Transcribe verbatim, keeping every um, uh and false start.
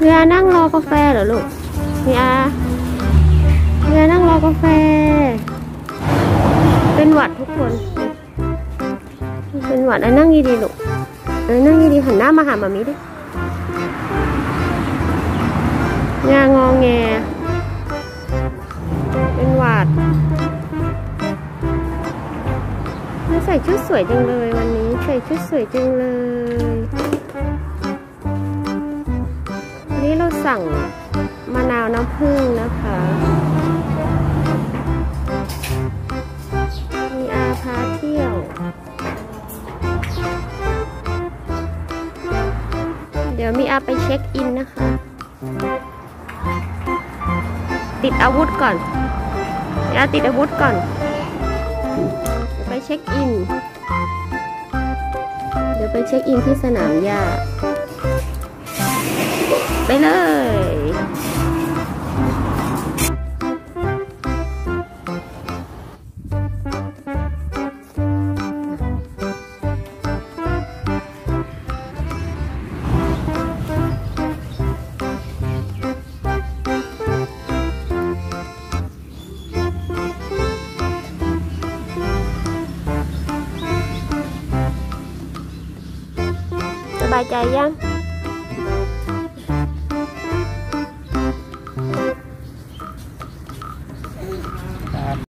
มีอานั่งรอกาแฟเหรอลูกมีอามีอานั่งรอกาแฟเป็นหวัดทุกคนเป็นหวัดไอ้นั่งดีๆลูกไอ้นั่งดีๆหันหน้ามาหาหมามิดิงางอแงเป็นหวัดใส่ชุดสวยจังเลยวันนี้ใส่ชุดสวยจังเลยวันนี้เราสั่งมะนาวน้ำผึ้งนะคะมีอาพาเที่ยวเดี๋ยวมีอาไปเช็คอินนะคะติดอาวุธก่อนอาติดอาวุธก่อนเดี๋ยวไปเช็คอินเดี๋ยวไปเช็คอินที่สนามหญ้าไปเลยสบายใจยัง